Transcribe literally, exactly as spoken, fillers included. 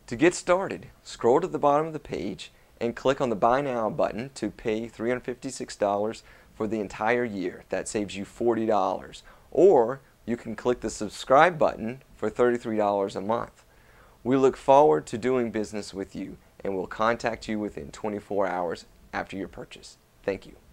To get started, scroll to the bottom of the page and click on the Buy Now button to pay three hundred fifty-six dollars for the entire year. That saves you forty dollars. Or you can click the Subscribe button for thirty-three dollars a month. We look forward to doing business with you and will contact you within twenty-four hours after your purchase. Thank you.